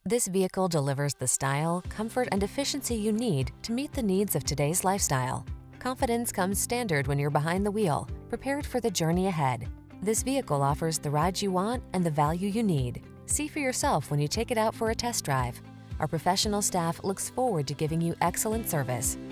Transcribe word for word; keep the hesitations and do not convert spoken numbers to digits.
This vehicle delivers the style, comfort, and efficiency you need to meet the needs of today's lifestyle. Confidence comes standard when you're behind the wheel, prepared for the journey ahead. This vehicle offers the ride you want and the value you need. See for yourself when you take it out for a test drive. Our professional staff looks forward to giving you excellent service.